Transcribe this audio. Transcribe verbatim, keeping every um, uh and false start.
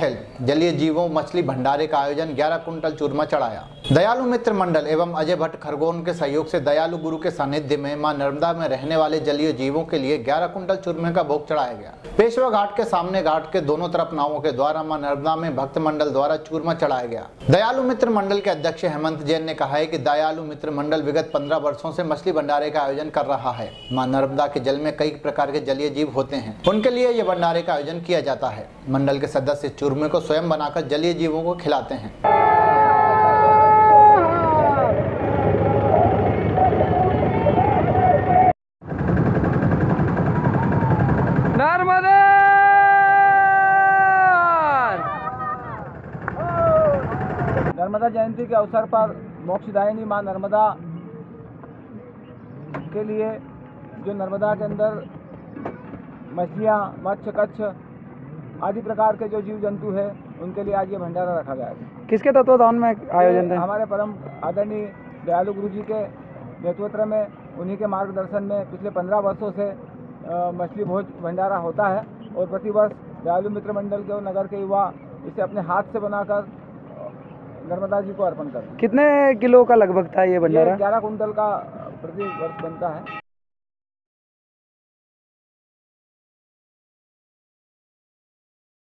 Help जलीय जीवों मछली भंडारे का आयोजन, ग्यारह कुंटल चूरमा चढ़ाया। दयालु मित्र मंडल एवं अजय भट्ट खरगोन के सहयोग से दयालु गुरु के सानिध्य में मां नर्मदा में रहने वाले जलीय जीवों के लिए ग्यारह कुंटल चूरमे का भोग चढ़ाया गया। पेशवा घाट के सामने घाट के दोनों तरफ नावों के द्वारा मां नर्मदा में भक्त मंडल द्वारा चूरमा चढ़ाया गया। दयालु मित्र मंडल के अध्यक्ष हेमंत जैन ने कहा है कि दयालु मित्र मंडल विगत पंद्रह वर्षों से मछली भंडारे का आयोजन कर रहा है। मां नर्मदा के जल में कई प्रकार के जलीय जीव होते हैं, उनके लिए यह भंडारे का आयोजन किया जाता है। मंडल के सदस्य चूरमे को स्वयं बनाकर जलीय जीवों को खिलाते हैं। नर्मदा नर्मदा जयंती के अवसर पर मोक्षदायिनी मां नर्मदा के लिए जो नर्मदा के अंदर मछलियाँ, मत्स्य, कच्छ आदि प्रकार के जो जीव जंतु है उनके लिए आज ये भंडारा रखा गया है। किसके तत्वाधान में आयोजन है? हमारे परम आदरणीय दयालु गुरु जी के नेतृत्व में, उन्हीं के मार्गदर्शन में पिछले पंद्रह वर्षों से आ, मछली भोज भंडारा होता है और प्रतिवर्ष दयालु मित्र मंडल के और नगर के युवा इसे अपने हाथ से बनाकर नर्मदा जी को अर्पण करते हैं। कितने किलो का लगभग था ये भंडारा? ग्यारह कुंटल का प्रति वर्ष बनता है।